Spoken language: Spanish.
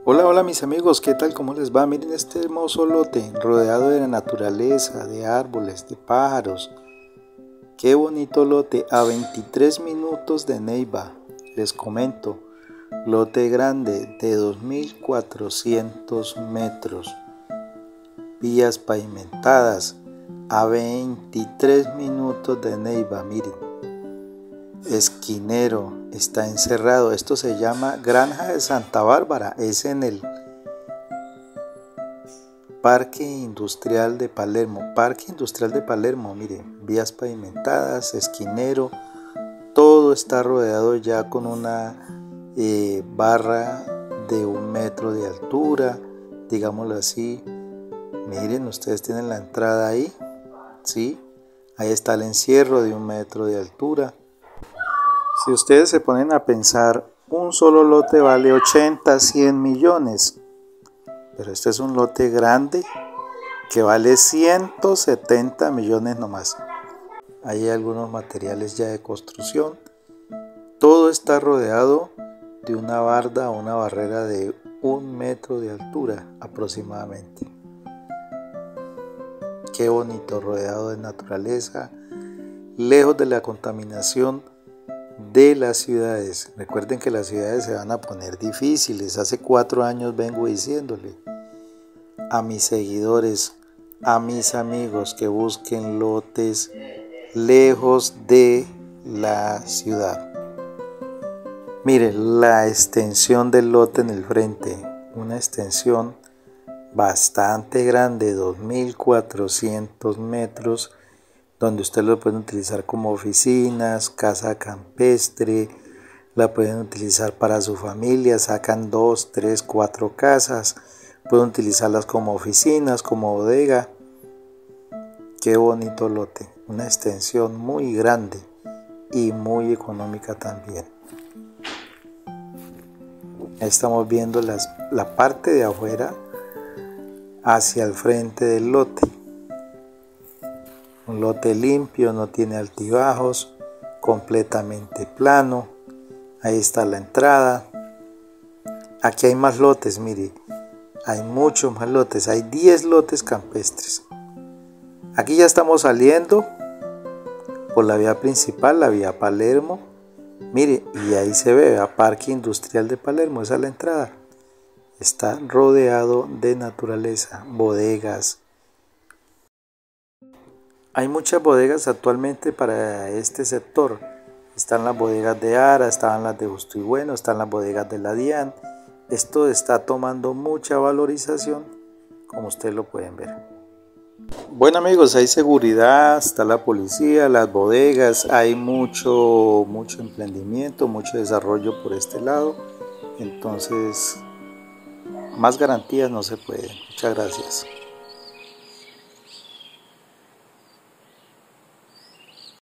Hola, hola mis amigos, ¿qué tal? ¿Cómo les va? Miren este hermoso lote rodeado de la naturaleza, de árboles, de pájaros. Qué bonito lote, a 23 minutos de Neiva. Les comento, lote grande de 2400 metros, vías pavimentadas, a 23 minutos de Neiva, miren. Esquinero, está encerrado. Esto se llama Granja de Santa Bárbara, es en el Parque Industrial de Palermo. Parque Industrial de Palermo, miren, vías pavimentadas, esquinero, todo está rodeado ya con una barra de 1 metro de altura, digámoslo así. Miren, ustedes tienen la entrada ahí, ¿sí? Ahí está el encierro de 1 metro de altura. Si ustedes se ponen a pensar, un solo lote vale 80, 100 millones. Pero este es un lote grande que vale 170 millones nomás. Hay algunos materiales ya de construcción. Todo está rodeado de una barda o una barrera de 1 metro de altura aproximadamente. Qué bonito, rodeado de naturaleza, lejos de la contaminación de las ciudades. Recuerden que las ciudades se van a poner difíciles. Hace 4 años vengo diciéndole a mis seguidores, a mis amigos, que busquen lotes lejos de la ciudad. Miren la extensión del lote en el frente, una extensión bastante grande, 2400 metros, donde ustedes lo pueden utilizar como oficinas, casa campestre, la pueden utilizar para su familia, sacan 2, 3, 4 casas, pueden utilizarlas como oficinas, como bodega. Qué bonito lote, una extensión muy grande y muy económica también. Estamos viendo la parte de afuera hacia el frente del lote. Un lote limpio, no tiene altibajos, completamente plano. Ahí está la entrada. Aquí hay más lotes, mire. Hay muchos más lotes, hay 10 lotes campestres. Aquí ya estamos saliendo por la vía principal, la vía Palermo. Mire, y ahí se ve a Parque Industrial de Palermo, esa es la entrada. Está rodeado de naturaleza, bodegas. Hay muchas bodegas actualmente para este sector. Están las bodegas de Ara, están las de Justo y Bueno, están las bodegas de la DIAN. Esto está tomando mucha valorización, como ustedes lo pueden ver. Bueno amigos, hay seguridad, está la policía, las bodegas, hay mucho emprendimiento, mucho desarrollo por este lado. Entonces, más garantías no se pueden. Muchas gracias.